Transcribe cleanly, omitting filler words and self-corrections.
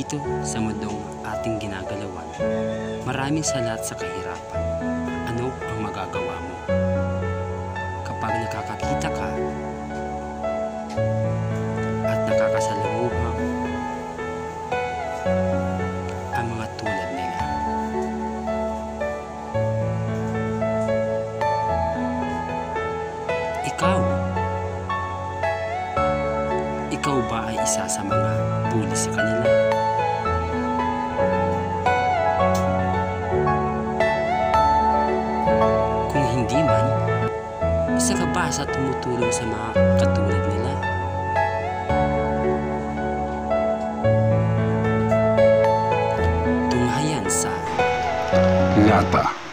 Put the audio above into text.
Dito sa mundong ating ginagalawan, maraming salat sa kahirapan. Ano ang magagawa mo? Kapag nakakakita ka at nakakasalamuhang ang mga tulad nila. Ikaw ba ay isa sa mga bully sa kanila? Kung hindi man, isa ka ba sa tumutulong sa mga katulad nila? Tunghayan sa Ngata.